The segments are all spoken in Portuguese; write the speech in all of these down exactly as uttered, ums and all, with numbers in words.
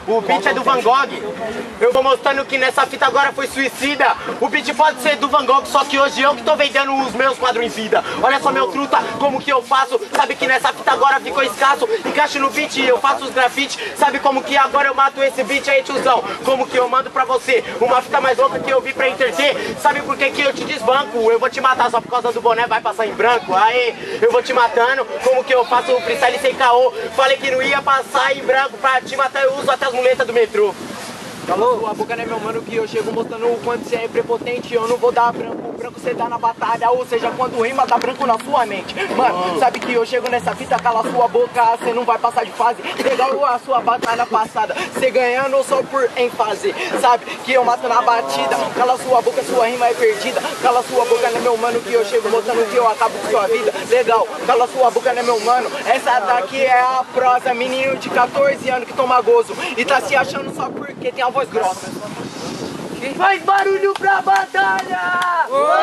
o beat é do Van Gogh. Eu vou mostrando que nessa fita agora foi suicida. O beat pode ser do Van Gogh, só que hoje eu que tô vendendo os meus quadros em vida. Olha só meu truta, como que eu faço. Sabe que nessa fita agora ficou escasso. Encaixo no beat, eu faço os grafites. Sabe como que agora eu mato esse beat aí, tiozão? Como que eu mando pra você uma fita mais louca que eu vi pra entreter. Sabe por que que eu te desbanco? Eu vou te matar só por causa do boné, vai passar em branco. Aê, eu vou te matando. Como que eu faço o freestyle sem caô? Falei que não ia passar em branco. Pra te matar eu uso até as muletas do metrô. Falou, sua boca, né, meu mano, que eu chego mostrando o quanto você é prepotente. Eu não vou dar branco, branco você dá na batalha. Ou seja, quando rima dá branco na sua mente. Mano, oh. Sabe que eu chego nessa fita, cala sua boca, você não vai passar de fase. Legal a sua batalha passada, você ganhando só por ênfase. Sabe que eu mato na batida, cala sua boca, sua rima é perdida. Cala sua boca, né, meu mano, que eu chego mostrando que eu acabo com sua vida. Legal, cala sua boca, né, meu mano. Essa daqui é a prosa, menino de quatorze anos que toma gozo e tá se achando só porque tem a voz grossa. Faz barulho pra batalha!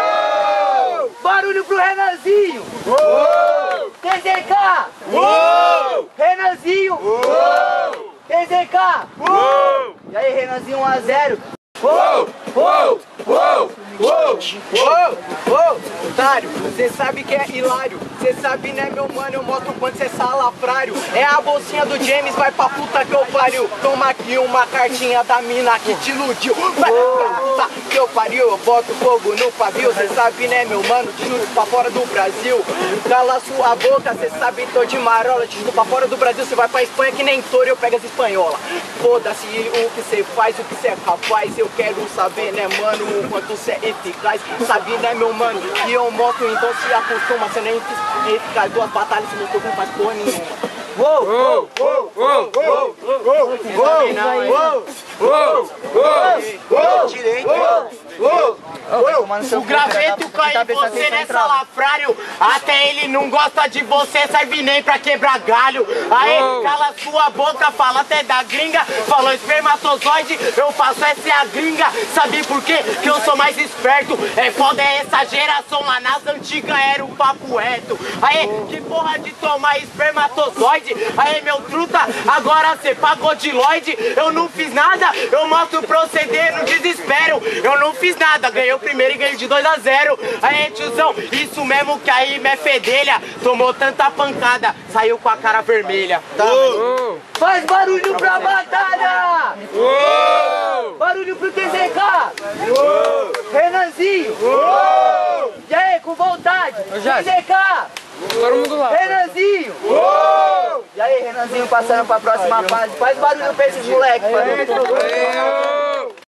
Uou! Barulho pro Renanzinho! Uou! T Z K! Uou! Renanzinho! Uou! T Z K! Uou! E aí, Renanzinho, um a zero! Uou! Uou! Uou! Uou! Uou! Uou! Otário, cê sabe que é hilário. Cê sabe, né, meu mano, eu mostro o quanto cê é salafrário. É a bolsinha do James, vai pra puta que eu pariu. Toma aqui uma cartinha da mina que te iludiu. Vai pra puta que eu pariu, eu boto fogo no pavio. Cê sabe, né, meu mano, te chuto pra fora do Brasil. Cala sua boca, cê sabe, tô de marola. Te chuto pra fora do Brasil, cê vai pra Espanha que nem touro, eu pego as espanholas. Foda-se o que cê faz, o que cê é capaz. Eu quero saber, né, mano, o quanto cê é eficaz. Sabe, né, meu mano, que eu mostro, então se acostuma. Cê nem eficaz, duas batalhas, se não tô com faz porra nenhuma. Uou! Uou! Uou! Uou! Uou! Uou! Uou! Uou! Uou! Direito! Uou! O graveto cai em você, né, salafrário? Até ele não gosta de você, serve nem pra quebrar galho. Aê, cala sua boca, fala até da gringa. Falou espermatozoide, eu faço essa é a gringa. Sabe por quê? Que eu sou mais esperto. É foda essa geração, lá nas antigas era um papo reto. Aê, que porra de tomar espermatozoide? Aê, meu truta, agora cê pagou de Lloyd. Eu não fiz nada, eu mostro o proceder no desespero. Eu não fiz nada, ganhei o primeiro e ganhei de dois a zero. Aê, tiozão, isso mesmo que aí me é fedelha. Tomou tanta pancada, saiu com a cara vermelha. Tá, oh. Faz barulho pra batalha! Oh. Barulho pro T Z K! Oh. Renanzinho! Oh. E aí, com vontade! T Z K! Todo mundo lá. Renanzinho! Oh. E aí, Renanzinho passando pra próxima fase. Faz barulho pra esses moleques,